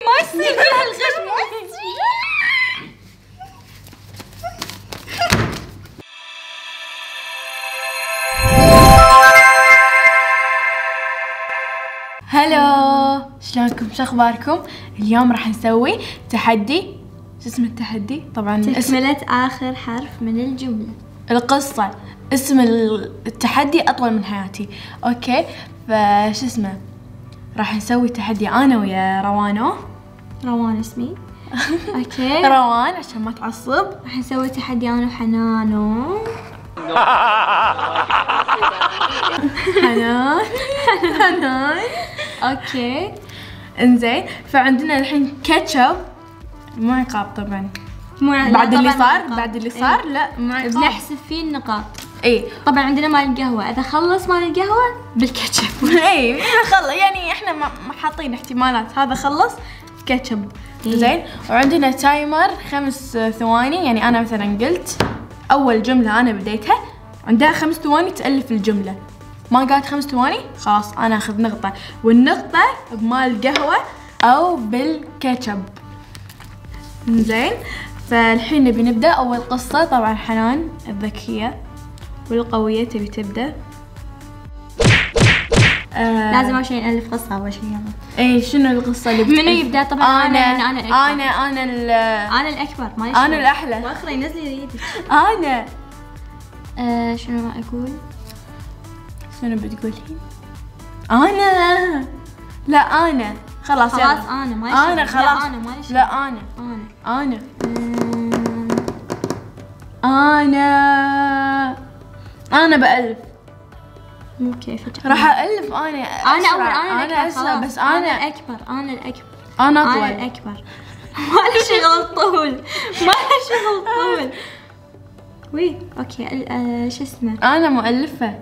ما يصير بهالغش، ما يصير. هلو، شلونكم؟ شو اخباركم؟ اليوم راح نسوي تحدي. شو اسم التحدي؟ طبعا تكملة آخر حرف من الجملة. القصة اسم التحدي أطول من حياتي. أوكي، فش اسمه؟ راح نسوي تحدي أنا ويا روان اسمي. أوكي. روان عشان ما تعصب. راح نسوي تحدي أنا وحنانو. حنان. أوكي. انزين، فعندنا الحين كاتشب، مو عقاب طبعا. بعد اللي صار لا مو عقاب. بنحسب فيه النقاط. اي طبعا عندنا مال القهوة، إذا خلص مال القهوة بالكاتشب. اي خلص، يعني احنا ما حاطين احتمالات، هذا خلص كاتشب. زين، وعندنا تايمر 5 ثواني. يعني انا مثلا قلت اول جملة انا بديتها، عندها 5 ثواني تألف الجملة. ما قالت 5 ثواني خلاص انا اخذ نقطة، والنقطة بمال القهوة او بالكاتشب. زين، فالحين نبي نبدأ أول قصة. طبعا حنان الذكية والقوية تبي تبدأ. لازم أول شيء نألف قصة أول شيء. يلا. إيه، شنو القصة اللي منو يبدأ؟ طبعا أنا الأكبر. أنا الأحلى. وأخري نزلي يدك. أنا شنو ما أقول؟ شنو بتقولين؟ أنا لا أنا خلاص أنا ما أنا خلاص. لا أنا ما لا أنا بألف. مو كيف راح ألف أنا أنا أسرع، بس أنا الأكبر. أنا أطول. أنا الأكبر. ما له شغل طول. وي أوكي. شو اسمه؟ أنا مؤلفة.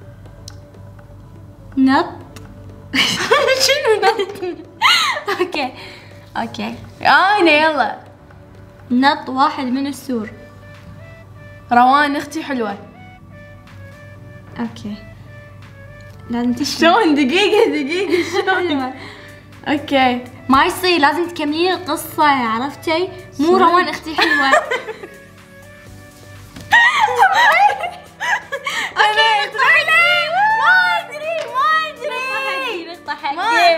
نط. شنو نط؟ أوكي. أنا يلا. نط واحد من السور. روان أختي حلوة. أوكي. لازم تشوف. شلون؟ دقيقة شلون؟ اوكي، ما يصير، لازم تكملين القصة، عرفتي؟ مو روان اختي حلوة. اوكي، ما ادري. نقطة حقي.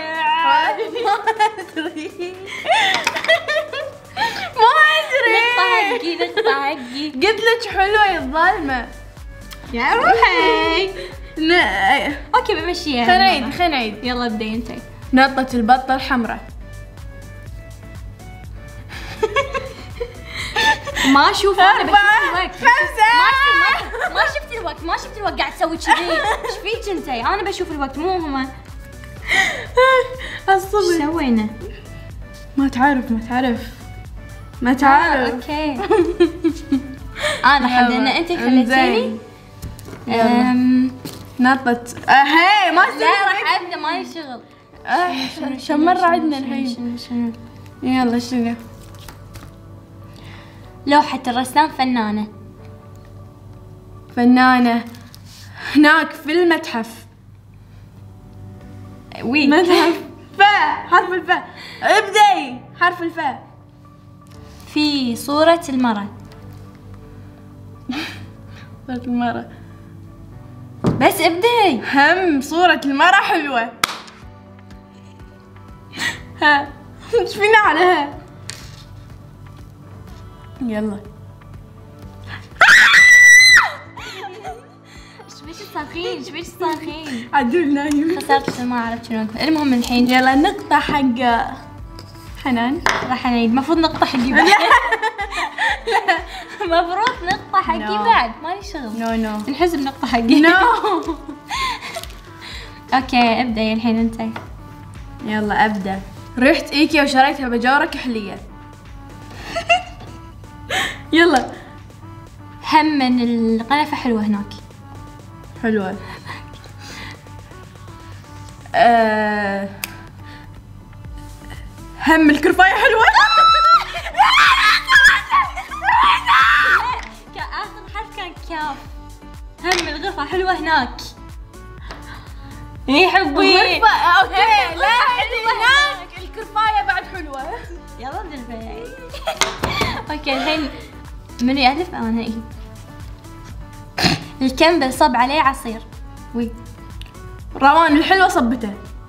نقطة حقي. قلت لك حلوة يا الظالمة يا روحي. اوكي بمشيها. خلينا نعيد. يلا ابدي انتي. نطة البطة الحمراء. ما اشوف انا، بشوف الوقت. 5. ما شفت الوقت قاعد تسوي كذي. ايش فيك انتي؟ انا بشوف الوقت مو هما. الصبر. ايش سوينا؟ ما تعرف. اوكي. انا حد ان انت خليتيني. نطة هي ما لا راح ابدا، مالي شغل. شو مرة عندنا الحين. شنو؟ يلا شنو؟ لوحة الرسام فنانة هناك في المتحف. وي متحف. حرف الفاء. ابدي حرف الفاء. في صورة المرأة. صورة المرأة. بس ابدي. هم صورة المرأة حلوة. ها ايش فينا عليها؟ يلا. ايش فيش صاخين؟ عدول نايم. خسرت ما عرفت شنو اقول. المهم الحين يلا نقطة حق حنان. راح نعيد. المفروض نقطة حقي بعد. المفروض نقطة حقي بعد. مالي شغل. نو نحسب نقطة حقي. اوكي ابدأي الحين انتي. يلا ابدأ. رحت ايكيا وشريتها بجارة كحلية. يلا. هم من القنفة حلوة هناك. حلوة. هم الكرفاية حلوة. آخر حرف كان كاف. هم الغرفة حلوة هناك. يحبي غرفة. اوكي لا، هناك الكرفاية بعد حلوة. اوكي الحين منو يألف؟ انا إيه. الكمبل صب عليه عصير. وي روان الحلوة صبته.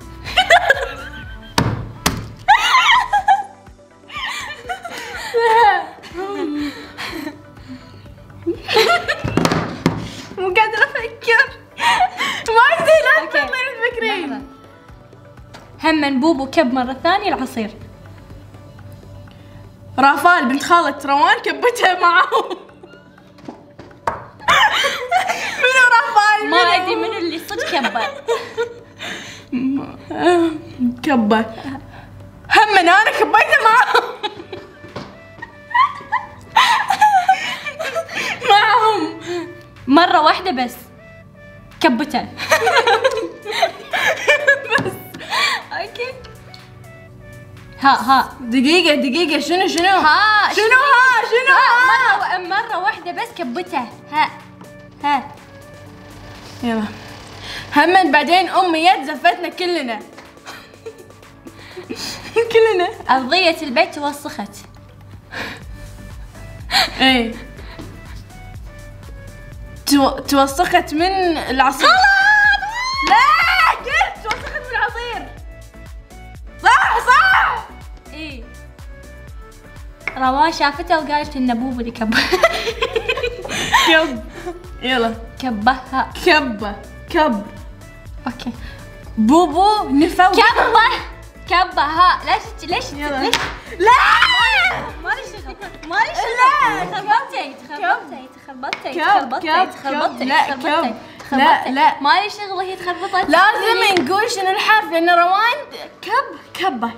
مو قادرة أفكر. ما أدري لا تطلعين تفكرين. هم بوبو كب مرة ثانية العصير. رافال بنت خالة روان كبتها معاهم. منو رافال؟ ما أدري منو اللي صدق كبه. كبه. هم أنا كبيته معاهم. معهم مرة واحدة بس كبته. بس. اوكي. ها دقيقة شنو؟ ها شنو مرة واحدة بس كبته. ها يلا. هم بعدين أمي يد زفتنا كلنا. كلنا. أرضية البيت توسخت. ايه توسخت من العصير. لا قلت توسخت من العصير. صح ايه روان شافته وقالت ان بوبو اللي كب. يلا كبها. كب اوكي بوبو نفوق. كبه. ها ليش يلا. ليش؟ لا مالي شغل. تخربطتي. لا مالي شغل هي تخربطت. لازم نقول شنو الحرف لان روان كبه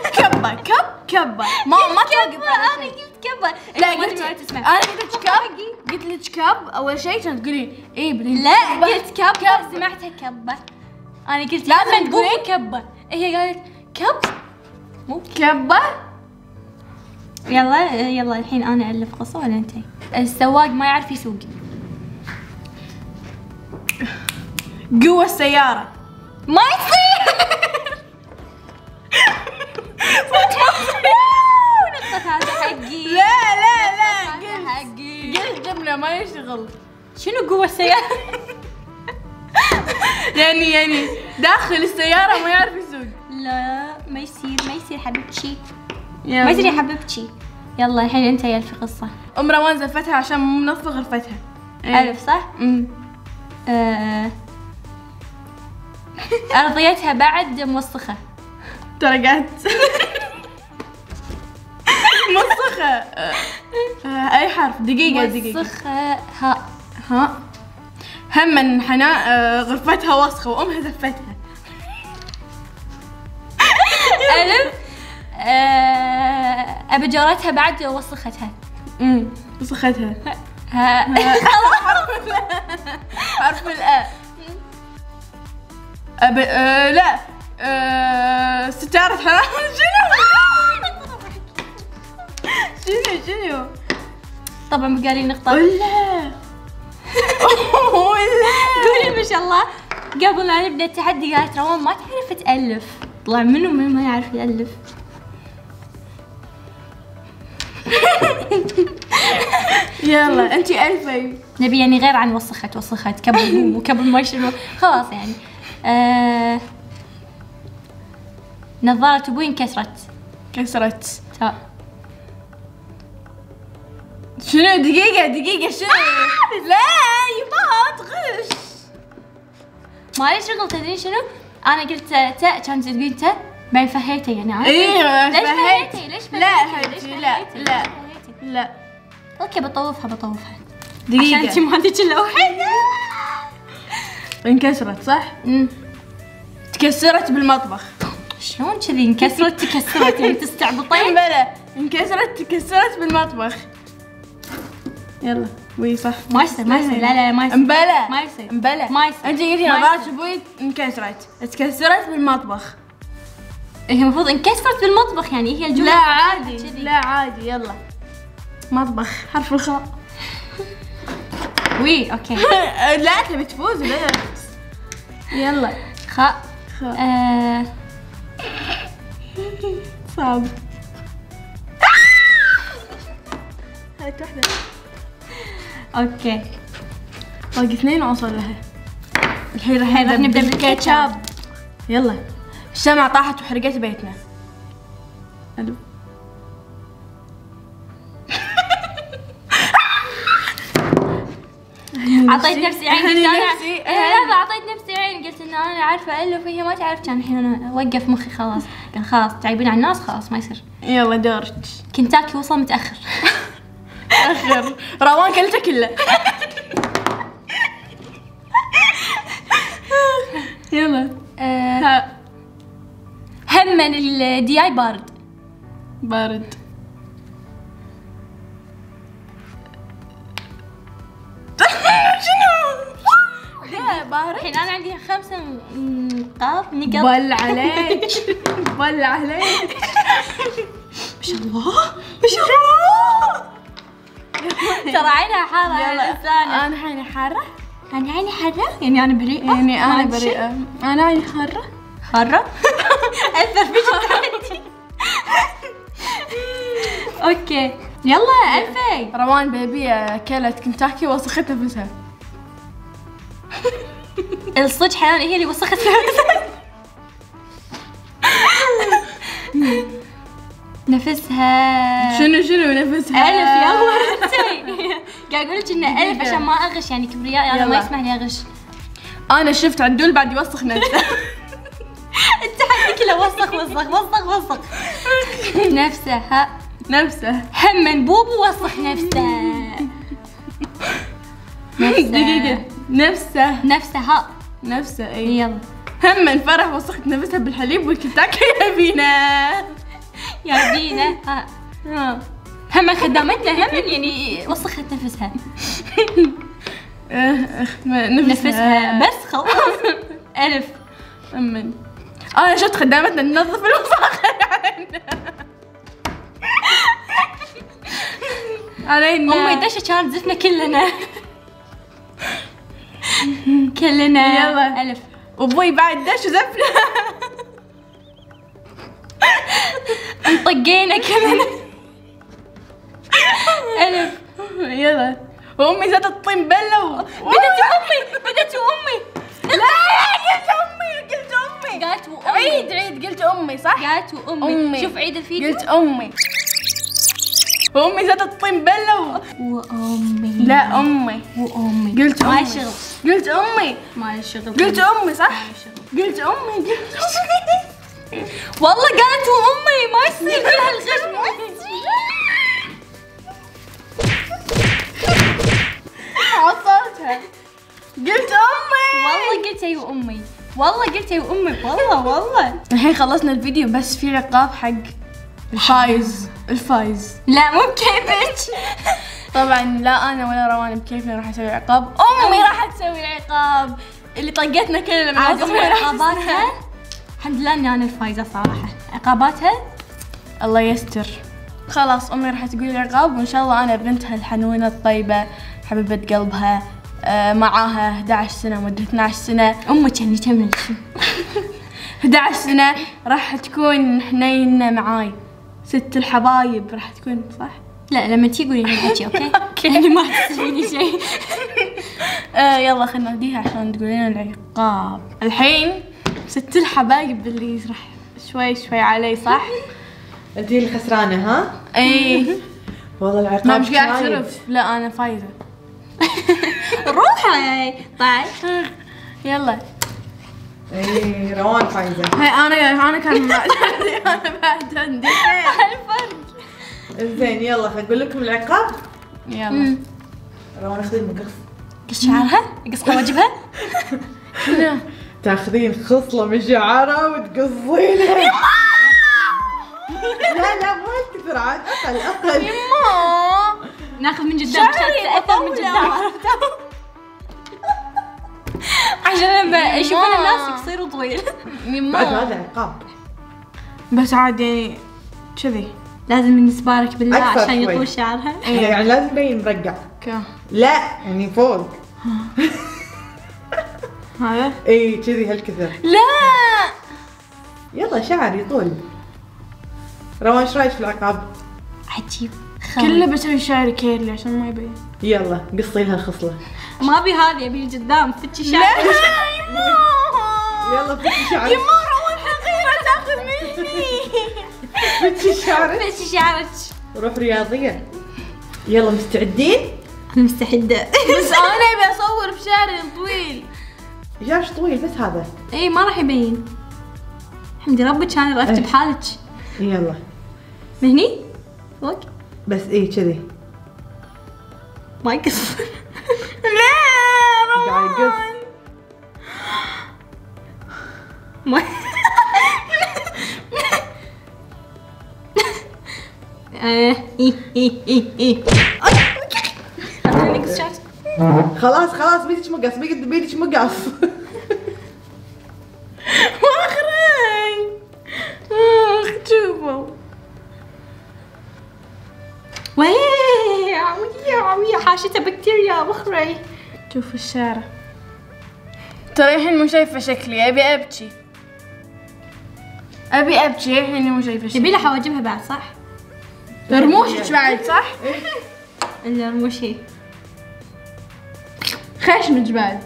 ما توقف. انا قلت كبه. لا قلت لك كب اول شيء كانت تقولين ايه لا قلت كبه سمعتها كبه. انا قلت لازم تقولين كبه. هي قالت كب مو كبه. يلا الحين انا الف قصه ولا انت؟ السواق ما يعرف يسوق. قوة السيارة. ما يصير. نقطة هذا حقي. لا حقي. قلت جملة ما يشتغل. شنو قوة السيارة؟ يعني داخل السيارة ما يعرف يسوق. لا ما يصير حبيبتي. ما يصير يا حبيبتي. يلا الحين انت يا الف قصة. ام روان زفتها عشان مو منظفة غرفتها. ألف صح؟ أرضيتها بعد موسخة. ترى قاعد موسخة. أي حرف. دقيقة موسخة. ها هم من حناء غرفتها وسخة وأمها زفتها. ألف أبجارتها بعد وسختها. وسختها. حرف الأ. لا ستارة حرام. شنو طبعا بقى لي نقطة. ولا قولي ما شاء الله. قبل لا نبدأ التحدي قالت روان ما تعرف تألف. طلع منو ما يعرف يألف. يلا انتي ألفي. نبي يعني غير عن وسخت كبل وكبل ما يشيلون خلاص يعني. نظارة ابوي انكسرت. شنو دقيقة شنو؟ لا يبا تغش. مالي شغل. تدرين شنو؟ انا قلت تاء كانت تقول تاء بعدين فهيته يعني عارفة؟ ايه ليش فهيتي؟ لا اوكي بطوفها دقيقة عشان انت ما عندك الا واحدة. انكسرت صح؟ تكسرت بالمطبخ. شلون كذي انكسرت تكسرت يعني تستعبطين؟ بلا تكسرت بالمطبخ. يلا وي صح. ما يصير لا ما يصير. مبلا ما يصير. انت قلتي نظارة ابوي انكسرت تكسرت بالمطبخ. هي المفروض انكسرت بالمطبخ يعني هي الجملة. لا عادي يلا. مطبخ حرف الخاء. وي اوكي. لا تبي تفوز لا. يلا خاء. صعب. هات واحدة. اوكي باقي 2 واوصل لها. الحين راح نبدا بالكاتشب. يلا. الشمعة طاحت وحرقت بيتنا. الو. عطيت نفسي عين، قلت انا لا اعطيت نفسي عين، قلت ان انا عارفه الف وهي ما تعرف، كان الحين انا وقف مخي خلاص، قال خلاص تعيبين على الناس خلاص ما يصير. يلا دورك. كنتاكي وصل متاخر. اخر روان كلته كله. يلا. هم الدي اي بارد. بارد. لا بارد. الحين انا عندي 5 نقاط. بل عليك. بل عليك. ما شاء الله ما شاء الله. ترى عينها حارة. يلا انا عيني حارة. انا عيني حارة يعني انا بريئة. يعني انا بريئة. انا عيني حارة. حارة. اثر فيك عندي. اوكي يلا الفي. روان بيبي كلت كنتاكي وسخت نفسها. الصج حنان هي اللي وسخت نفسها. شنو نفسها؟ ألف. يلا قاعد أقول لك إنه ألف عشان ما أغش، يعني كبرياء أنا ما يسمح لي أغش. أنا شفت عدول بعد يوسخ نفسه. التحدي كله وسخ وسخ وسخ وسخ. نفسها هم بوبو وسخ نفسه. دقيقة. نفسها اي. يلا. هم فرح وسخت نفسها بالحليب والكنتاكي يا بينا. يا بينا. هم خدامتنا هم يعني وسخت نفسها. نفسها بس خلاص. ألف. أمن. أنا شفت خدامتنا ننظف الوساخة علينا. أمي دشة كانت زفنا كلنا. يلا. ألف. وابوي بعد دش وزفنا. انطقينا كلنا. ألف. يلا. وامي زادت الطين بله. بدت أمي. لا قلت امي. قالت وأمي. عيد قلت امي صح؟ قالت وأمي. شوف عيد الفيديو. قلت امي. وامي زادت الطين بله. وأمي. لا امي. وأمي. قلت امي. ما شغل. قلت امي. ما شغل. قلت امي صح؟ قلت امي. والله قالت وأمي ما يصير فيها الغش. عصرتها. قلت امي. والله قلت يا وأمي. والله قلت يا وأمي. والله. الحين خلصنا الفيديو بس في عقاب حق الفايز. لا مو بكيفك. طبعا لا انا ولا روان بكيفنا راح اسوي عقاب. امي راح تسوي العقاب اللي طقتنا كلنا من عاد أمي عقاباتها. الحمد لله اني انا الفايزة صراحة. عقاباتها الله يستر. خلاص امي راح تقول العقاب وان شاء الله انا بنتها الحنونة الطيبة حبيبة قلبها معاها 11 سنة مدة 12 سنة. امي كاني تمنى 11 سنة راح تكون حنينة معاي. ست الحبايب راح تكون صح؟ لا لما تيجي قولي لي الحكي اوكي؟ يعني ما تسويني شيء. يلا خلينا نوديها عشان تقولين العقاب. الحين ست الحبايب اللي راح شوي علي صح؟ انتي اللي خسرانة ها؟ اي والله العقاب ما مش قاعد اعترف. لا انا فايزة. روحي طيب. يلا. اي روان فايزة. هاي انا كان انا بعد عندي الفرق. زين يلا اقول لكم العقاب. يلا. روان اخذي المقص. قص شعرها؟ قص حواجبها؟ شنو؟ تاخذين خصلة من شعرها وتقصينها. لا مو هالكثر عاد اقل. يما ناخذ من قدام شعري اكثر من قدام عشان لما يشوفون الناس يصيروا طويل. بعد يما هذا عقاب. بس عاد يعني كذي لازم نسبارك بالله أكثر عشان شوي. يطول شعرها. يعني لازم يبين مرقع. لا يعني فوق. هذا اي كذي هالكثر. لا يلا شعر يطول. روان ايش رايك في العقاب؟ عجيب كله بسوي شعري كيرلي عشان ما يبين. يلا قصي لها الخصلة. ما ابي هذه، ابي القدام فتشي شعرك. يلا فتشي شعرك. يما اول حقيرة تاخذ مني. فتشي شعرك. فتشي شعرك. روح رياضية. يلا مستعدين؟ انا مستحدة. بس انا ابي اصور بشعري الطويل. جابش طويل بس هذا. اي ما راح يبين. حمدي ربك كان رتب حالك. يلا من هني؟ فوق؟ بس ايه كذي. ما يقص. لا قاعد يقص. ما خلاص بيدك مقص، بيدك مقص. واخري. شوفوا. وي حاشته بكتيريا بخري. شوفوا الشارع. ترى الحين مو شايفة شكلي، ابي ابكي. الحين مو شايفة شكلي. تبي لها حواجبها بعد صح؟ رموشك بعد صح؟ الرموشي. خشمك بعد.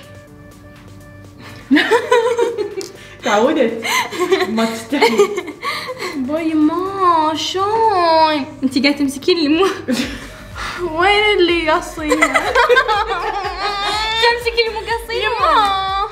تعودت ما تستحي. باي ما شلون؟ انتي قاعده تمسكين لي مو وين اللي قصيها؟ تمسكي لي مو قصير. يما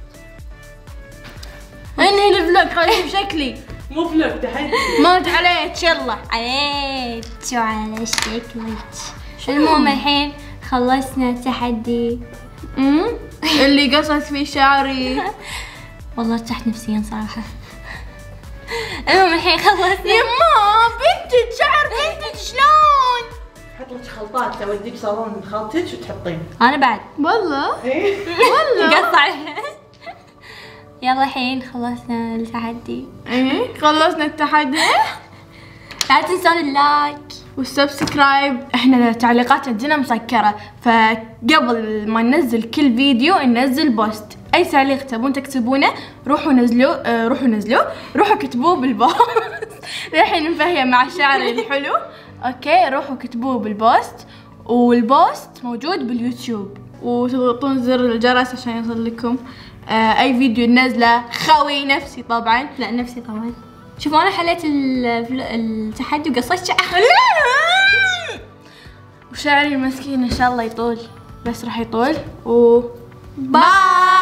انهي الفلوج خليه بشكلي. مو فلوق تحدي. مات عليك يلا. عليك شو على شكلك. المهم الحين خلصنا التحدي. اللي قصت في شعري. والله ارتحت نفسيا صراحة. المهم الحين خلصنا. يما بنتك شعر بنتك شلون؟ حط لك خلطات اوديك صالون خالتك وتحطين. انا بعد والله ايه قص عليها. يلا الحين خلصنا التحدي. ايه خلصنا التحدي. لا تنسون اللايك والسبسكرايب. احنا التعليقات عندنا مسكرة، فقبل ما ننزل كل فيديو ننزل بوست. اي تعليق تبون تكتبونه روحوا نزلوه روحوا كتبوه بالبوست. الحين مفهية مع شعري الحلو. اوكي روحوا كتبوه بالبوست، والبوست موجود باليوتيوب، وتضغطون زر الجرس عشان يوصل لكم اي فيديو ننزله. خوي نفسي طبعا. لا نفسي طبعا. شوفوا انا حليت التحدي وقصيت شعر. لا وشعري المسكين ان شاء الله يطول، بس راح يطول. باي.